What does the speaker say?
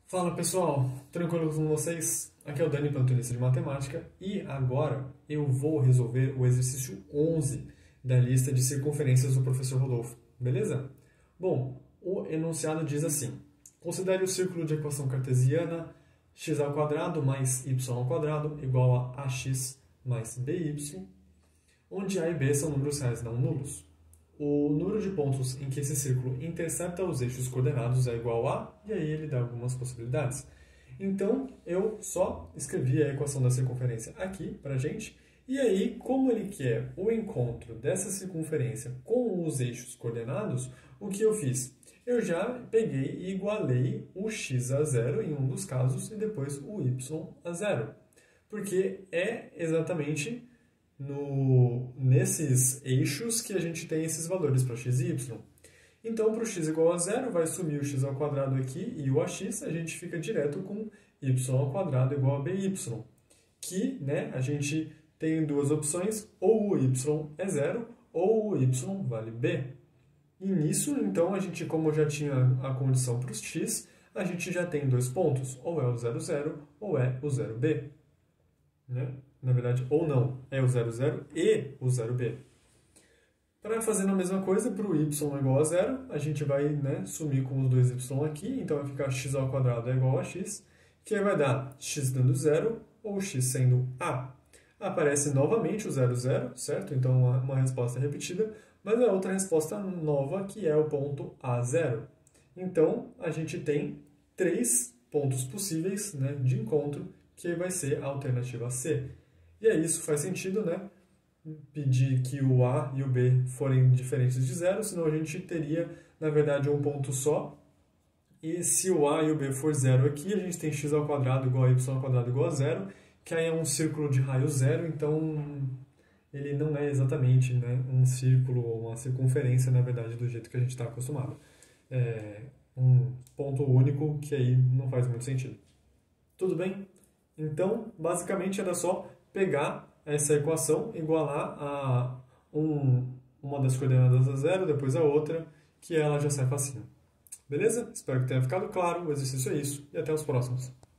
Fala pessoal, tranquilo com vocês? Aqui é o Dani, plantonista de matemática, e agora eu vou resolver o exercício 11 da lista de circunferências do professor Rodolfo, beleza? Bom, o enunciado diz assim: considere o círculo de equação cartesiana x² mais y² igual a ax mais by, onde a e b são números reais não nulos. O número de pontos em que esse círculo intercepta os eixos coordenados é igual a, e aí ele dá algumas possibilidades. Então, eu só escrevi a equação da circunferência aqui pra gente, e aí, como ele quer o encontro dessa circunferência com os eixos coordenados, o que eu fiz? Eu já peguei e igualei o x a zero em um dos casos e depois o y a zero, porque é exatamente nesses eixos que a gente tem esses valores para x e y. Então, para o x igual a zero, vai sumir o x² aqui e o ax, a gente fica direto com y² igual a by, que a gente tem duas opções, ou o y é zero, ou o y vale b. E nisso, então, a gente, como já tinha a condição para o x, a gente já tem dois pontos, ou é o 0, 0, ou é o 0b. Na verdade, ou não, é o 0, 0 e o 0b. Para fazer a mesma coisa, para o y igual a zero, a gente vai sumir com os dois y aqui, então vai ficar x² é igual a x, que aí vai dar x dando zero, ou x sendo a. Aparece novamente o 0, 0, certo? Então, uma resposta repetida, mas a outra resposta nova, que é o ponto A0. Então, a gente tem três pontos possíveis de encontro, que vai ser a alternativa C. E aí isso faz sentido, pedir que o A e o B forem diferentes de zero, senão a gente teria, na verdade, um ponto só. E se o A e o B for zero aqui, a gente tem x² igual a y² igual a zero, que aí é um círculo de raio zero, então ele não é exatamente um círculo ou uma circunferência, na verdade, do jeito que a gente está acostumado. É um ponto único que aí não faz muito sentido. Tudo bem? Então, basicamente, era só pegar essa equação, igualar a uma das coordenadas a zero, depois a outra, que ela já sai facinho. Beleza? Espero que tenha ficado claro. O exercício é isso, e até os próximos.